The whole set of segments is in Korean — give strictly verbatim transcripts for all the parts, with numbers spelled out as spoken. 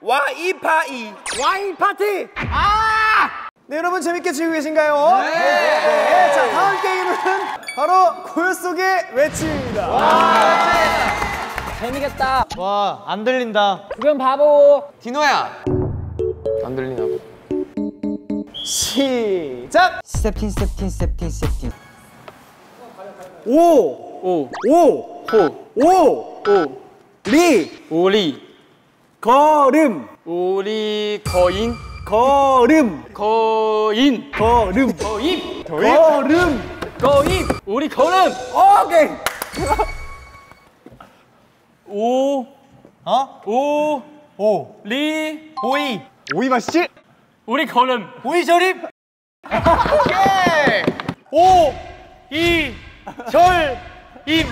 와이파이. 와인 파티. 아! 네, 여러분 재밌게 즐기고 계신가요? 네. 네. 자, 다음 게임은 바로 고요 속의 외침입니다. 와, 재미겠다. 와, 안 들린다. 그럼 바보. 디노야. 안 들리나 봐. 시작. 스텝틴 스텝틴 스텝틴 스텝틴. 오, 오, 오, 호, 오, 오, 리, 오리. 걸음, 오리 거인. 걸음, 거인. 걸음, 거인. 걸음, 거인. 우리 걸음. 오케이. 오. 어? 오. 오, 리. 오이, 오이 맛있지? 우리 걸음. 오이 절임. 오케이. 오, 이. 절. 임.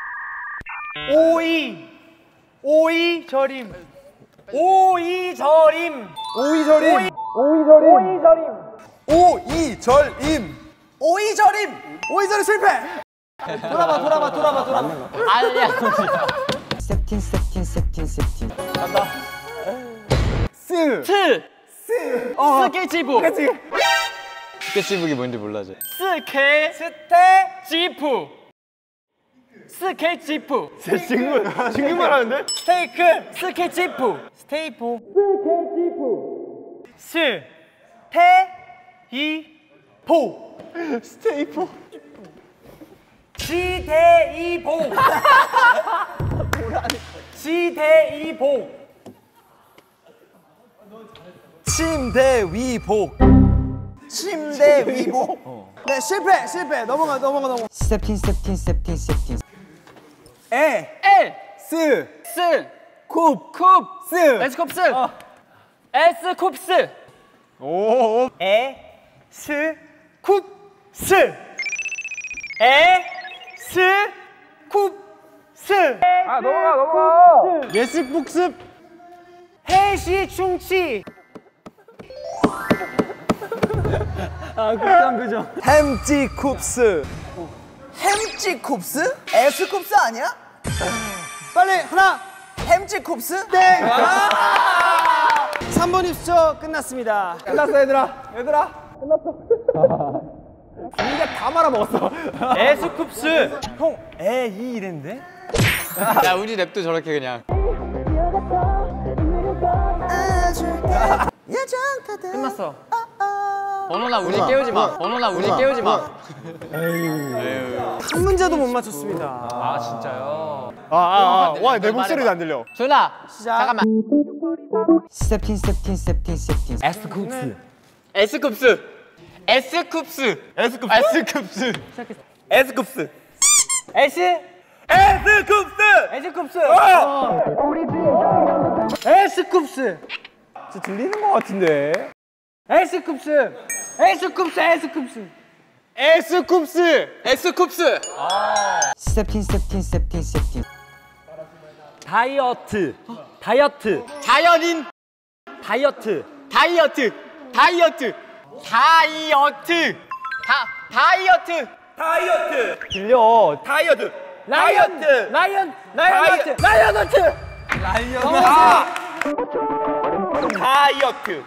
오이, 오이 절임. 오이 절임. 오이 절임. 오이 절임. 오이 절임. 오이 절임. 오이 절임. 오이 절임 실패. 돌아봐, 돌아봐, 돌아봐, 돌아봐. 아니야. 스텝틴 스텝틴 스텝틴 스텝틴. 간다. 스. 스. 스. 어. 스케치북. 그치. 스케치북이 뭔지 몰라 쟤. 스케. 스테. 지프. 스케치프. 친구, 친구만 하는데? 스테이크. 스케치프. 스테이프. 스케치프. 스. 테. 이. 포. 스테이포. 시대이보. 시대이보. 침대 위복. 침대 위복. 어. 네, 실패, 실패. 넘어가, 넘어가, 넘어가. 스텝틴 스텝틴 스텝틴 스텝틴. 에. 에. 스. 스. 쿱. 쿱. 스. 에스쿱스. 어. 에스쿱스. 오. 에. 스. 쿱. 스. 에. 스. 쿱. 스. 아, 넘어가, 넘어가. 예습 복습. 해시 충치. 아, 극단 표정. 햄찌 쿱스. 햄찌 쿱스? 에스 쿱스 아니야? 빨리 하나. 햄찌 쿱스? 땡. 삼 번 입수 끝났습니다. 끝났어, 얘들아. 얘들아. 끝났어. 니가 다 말아먹었어. 에스쿱스. 형, 에, 이 이랬는데? 야, 우리 랩도 저렇게 그냥. 끝났어. 번호나 우리 깨우지 마. 번호나 우리 깨우지 마. 한 문제도 못 맞췄습니다. 아, 진짜요? 아, 아, 아. 와, 내 목소리도 안 들려. 준아. 시작. 잠깐만. 스텝틴 스텝틴 스텝틴 스텝틴. 에스쿱스. 에스쿱스. 에스쿱스. 에스쿱스. 에스쿱스. 에스쿱스. 에스? 에스쿱스. 에스쿱스. 어! 에스쿱스. 저 들리는 것 같은데. 에스쿱스. 에스쿱스. 에스쿱스. 에스쿱스. 에스쿱스. 스텝틴 스텝틴 스텝틴 스텝틴. 다이어트. 다이어트. 자연인. 다이어트. 다이어트. 다이어트. 다이어트. 다 다이어트. 다이어트. 들려. 다이어트. 라이언. 다이어트. 라이언. 라이언. 라이언어트. 다. 다이어트.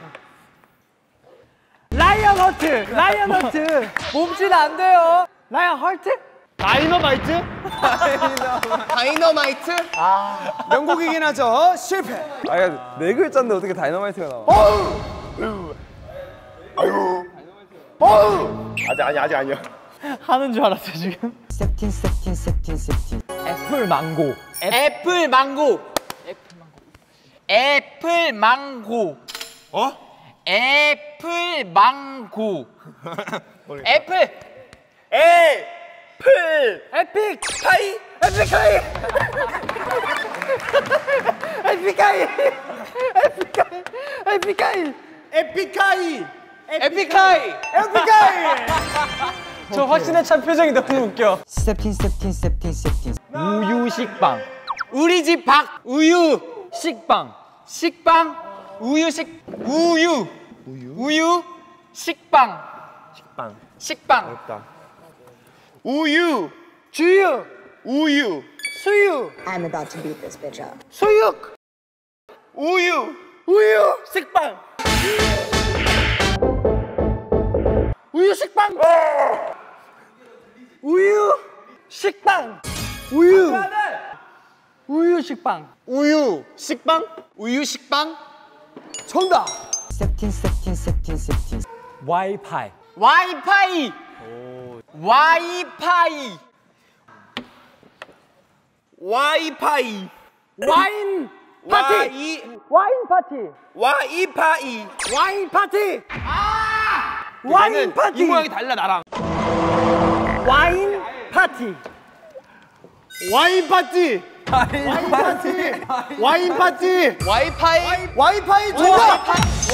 라이언 허트! 라이언 허트! 몸짓 안 돼요! 라이언 허트? 다이너마이트? 다이너마이트? 아, 명곡이긴 하죠. 실패. 아, 네 글자인데 어떻게 다이너마이트가 나와? 어우! 아유! 어우! 아직 아니 아직 아니야. 하는 줄 알았어 지금. 스텝틴 스텝틴 스텝틴 스텝틴. 애플 망고. 애플 망고. 애플 망고. 어? 애플 망고. 애플. 애플. 에픽. 카이. 에픽카이. 에픽카이. 에픽카이. 에픽카이. 에픽카이. 에픽하이. 에픽카이. 저 확신에 찬 표정이 너무 웃겨. 스텝틴 스텝틴 스텝틴 스텝틴. 우유 식빵. 우리 집 박 우유. 식빵. 식빵. 우유 식 우유. 우유. 우유 식빵. 식빵. 식빵. 어렵다. 우유. 주유. 우유. 수유. I'm about to beat this bitch up. 수육. 우유. 우유. 식빵. 우유 식빵? 우유 식빵? 정답. 세틴 세틴 세틴 세틴 와이파이. 와이파이. 와이파이. 와이파이. 와인 파티. 와이 와인 파티. 와이파이. 와인 파티. 와인 파티. 이 모양이 달라 나랑. 와인 파티. 와인 파티. 와인 파티. 와인 파티. 와이파이. 와이파이 정답.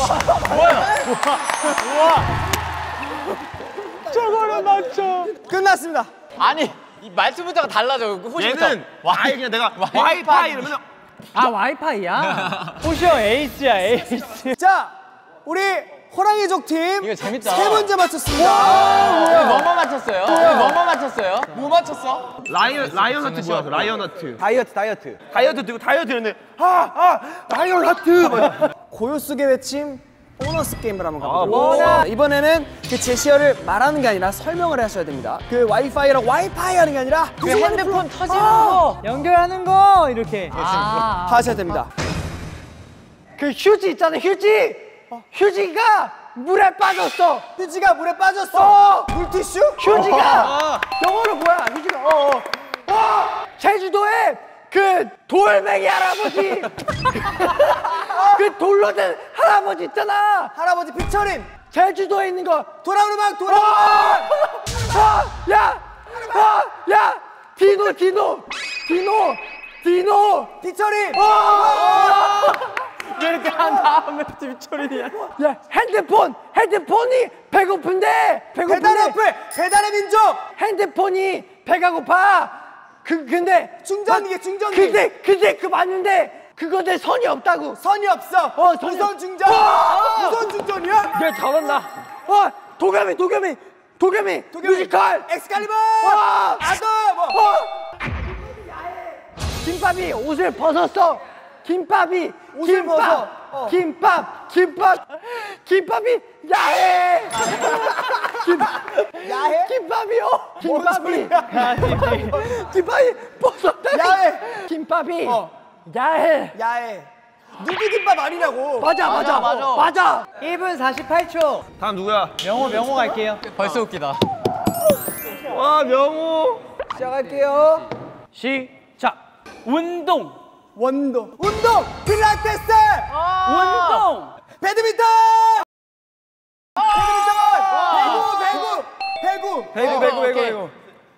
저거를 맞춰. 끝났습니다. 아니 이 말투부터가 달라져. 호시부터. 얘는 아예 그냥 내가 와이파이 이러면 아 와이파이야? 호시형 에이스야 에이스. 자 우리 호랑이족 팀. 이거 재밌다. 세 문제 맞췄습니다. 우리 뭐뭐 맞췄어요? 우리 뭐뭐 맞췄어요? 뭐 맞췄어? 라이언 라이언 하트 뭐야? 그 라이언 하트. 다이어트 다이어트. 다이어트 들고 다이어트 했는데 아아 라이언 하트. 고요 속의 외침 보너스 게임을 한번 가보도록 하겠습니다. 이번에는 그 제시어를 말하는 게 아니라 설명을 하셔야 됩니다. 그 와이파이랑 와이파이 하는 게 아니라 그 핸드폰 터지는 거. 연결하는 거 이렇게 아. 하셔야 됩니다. 그 휴지 있잖아요, 휴지. 휴지가 물에 빠졌어. 휴지가 물에 빠졌어. 물티슈? 휴지가 영어로 뭐야? 휴지가 어, 어. 어! 제주도에 그 돌멩이 할아버지. 그 돌로 된 할아버지 있잖아. 할아버지 피처링. 제주도에 있는 거. 도라우르막 도라우르막. 어! 야, 어! 야, 디노 디노 디노 디노 피처링. 어! 이렇게 한 다음에 뒷처리야. 야, 핸드폰! 핸드폰이 배고픈데! 배고픈데! 배달의 어플! 배달의 민족! 핸드폰이 배가 고파! 그, 근데! 충전기, 충전기! 근데, 근데 그 맞는데! 그거에 선이 없다고! 선이 없어! 어, 선이 무선 충전! 어! 무선 충전이야? 얘 잘한다! 어! 도겸이, 도겸이! 도겸이! 뮤지컬! 엑스칼리버! 어! 아도! 뭐! 어! 김밥이 옷을 벗었어! 김밥이 옷을 김밥, 벗어. 어. 김밥, 김밥, 김밥이 야해. 김, 야해? 김밥이요. 김밥이. 김밥이 벗었다. 야해. 김밥이 어. 야해. 야해. 누드김밥 아니냐고. 맞아, 맞아, 맞아, 맞아. 맞아. 일 분 사십팔 초. 다음 누구야? 명호, 명호 갈게요. 벌써 웃기다. 와 명호. 시작할게요. 시작. 운동. 원동. 운동. 필라테스. 운동. 배드민턴. 배드민턴. 배구, 배구, 배구. 배구 배구 배구 배구.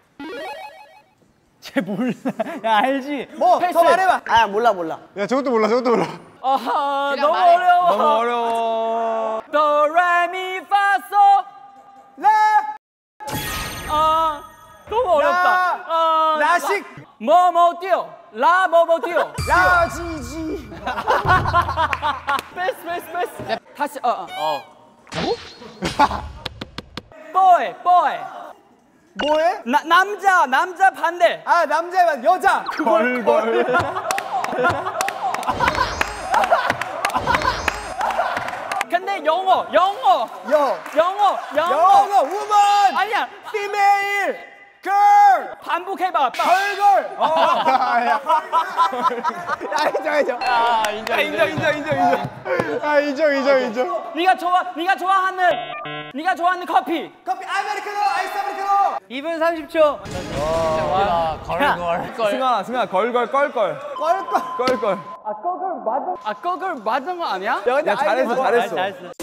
쟤 몰라. 야 알지. 뭐 더 말해봐. 아 몰라 몰라. 야 저것도 몰라 저것도 몰라. 아하 너무 말해. 어려워. 너무 어려워. 도레미파소 라. 아 너무 어렵다. 아, 라식. 뭐뭐 뛰어. 라 뭐뭐 뛰어. 라지지. 패스 패스 패스. 다시 어 어. 어. boy boy. 뭐해? 나 남자 남자 반대. 아 남자 반 여자. 벌벌. 근데 영어 영어 여 영어 영어 영어 우먼 아니야 female girl 반복해봐 걸걸 야 인정 인정 아 인정 인정 인정 인정 인정. 아 인정 인정 인정. 네가 좋아 네가 좋아하는 네가 좋아하는 커피 커피 아메리카노 아이스 아메리카노 이 분 삼십 초 웃기다. 걸걸. 걸. 승아 승아 걸걸 껄껄. 껄껄 껄껄. 아 꺼글 맞은 아 꺼글 맞은 거 아니야? 야 잘했어 잘했어. 잘했어